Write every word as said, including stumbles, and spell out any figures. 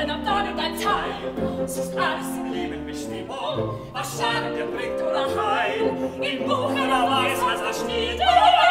Schatten am Dorn und ein Teil. Es ist alles im Leben Bestimmung, was Schaden dir bringt oder Heil. Im Buch er weiß, was da steht.